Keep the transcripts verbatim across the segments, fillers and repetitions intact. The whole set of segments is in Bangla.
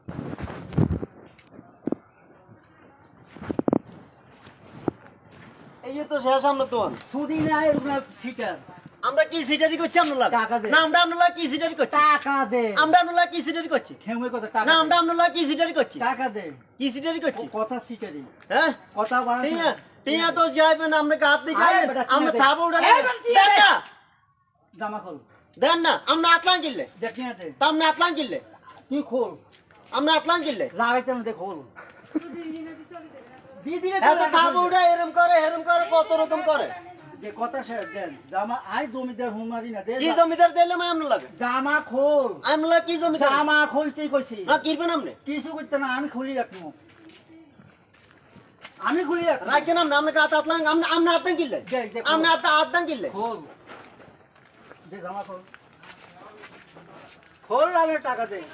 এই তো শেষ আমরা তো সুদি নাই ওগুলা সিটার আমরা কি সিটারি করছি আমরা লাগা টাকা দে না আমরা আমরা কি সিটারি করছি টাকা দে আমরা আমরা কি সিটারি করছি খেমে কথা টাকা না আমরা আমরা কি সিটারি করছি টাকা দে কি সিটারি করছি কথা সিটারি হ্যাঁ কথা বাড়া ঠিক আছে ঠিক আছে তো যাইবেন আমরা গাত দিয়ে যাই আমরা থাবো উড়া জামা খোল দেন না আমরা আতলান কিনলে দেখি না দে তা আমরা আতলান কিনলে তুই খোল আমরা আতলান কিনলে লাগাইতে না দে খোল দি দিলে এত থাবো উড়া এরকম করে এরকম করে কত রকম করে যে কথা শেষ দেন জামা আই জমিদার হুমারি না দে কি জমিদার দিলে মই আমরা লাগে জামা খোল আমরা কি জমিদার জামা খুলতেই কইছি না কিরবেন আপনি কিছু করতে না আমি খুলি রাখবো আমি খুলি রাখবো রাখেন আমরা আমরা গাত আতলান আমরা আমরা আতলান কিনলে আমরা আত আতলান কিনলে খোল দে জামা খোল খোল আমি টাকা দে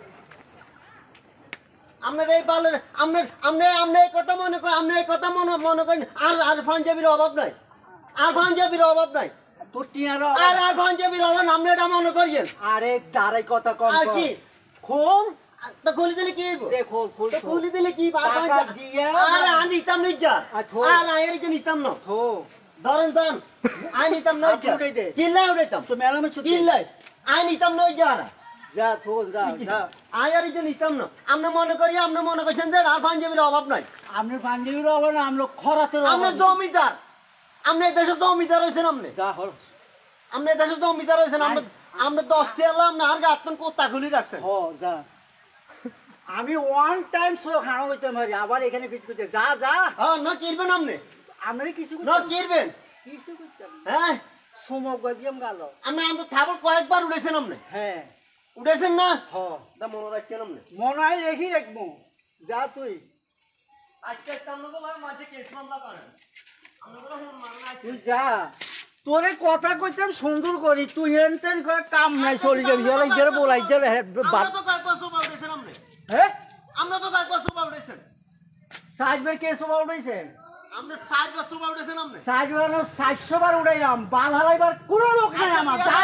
আমরা এই পালের আমরা আমরা আমরা এই কথা মনে করি আমরা এই কথা মনে মনে করি আর আর পাঞ্জাবির অভাব নাই আর পাঞ্জাবির অভাব নাই তোর টিয়ার আর আর পাঞ্জাবির অভাব আমরা এটা মনে করি আরে দাঁড়াই কথা কম আর কি খোল তো খুলি দিলে কি হইব দে খোল খোল তো খুলি দিলে কি টাকা দিয়া আর আমি নিতাম না যা আর আয়ের যে নিতাম না থো ধরেন দাম আই নিতাম না যা কিল্লা উড়াইতাম তো মেলামে ছুটি কিল্লা আই নিতাম না যা যা থো যা যা আয়ার যে নিতাম না আমরা মনে করি আমরা মনে করছেন যে আর পাঞ্জাবির অভাব নাই আপনি পাঞ্জাবির হবে না আমরা খরাতের আমরা জমিদার আমরা এই দেশে জমিদার হয়েছেন আপনি যা হল আমরা এই দেশে জমিদার হয়েছেন আমরা আমরা দশটি এলাম না আর গাতন কোথা খুলি রাখছেন হ যা আমি ওয়ান টাইম শো খাওয়া হইতে পারি আবার এখানে ফিট করতে যা যা হ্যাঁ না কিরবেন আপনি আমরা কিছু না কিরবেন কিছু করতাম হ্যাঁ সমগ্র দিয়াম গেল আমরা আমরা থাবর কয়েকবার উঠেছেন আপনি হ্যাঁ উঠেছেন না হ তা মনে রাখছেন আপনি মনে হয় রেখি রাখবো যা তুই আজকে আপনাকে ভাই মাঝে কেস মামলা করেন আপনাকে মামলা তুই যা তোরে কথা কইতাম সুন্দর করি তুই এনতেন করে কাম নাই চলে যাবি যারা যারা বলাই যারা আমরা তো কয়েকবার সোবা উঠেছেন আপনি হ্যাঁ আমরা তো কয়েকবার সোবা উঠেছেন সাজবার কে সবা উঠাইছে আমরা সাতবার সোবা উঠেছেন আপনি সাজবার সাতশো বার উঠাইলাম বাল হালাইবার কোনো লোক নাই আমার যা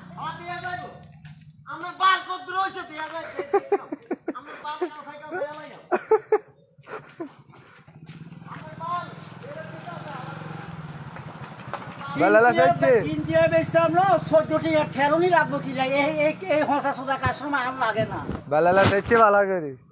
আমরা বাল কত রয়েছে দিয়া যায় আমরা বাল কাছে কাছে যাই না আমরা বাল বেলালা যাচ্ছে ইন্ডিয়া বেচতাম না চোদ্দটি ঠেরনি রাখবো কি লাগে এই এই হসা সোজা কাস্টমার আর লাগে না বেলালা যাচ্ছে ভালো করে